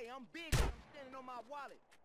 Hey, I'm big when I'm standing on my wallet.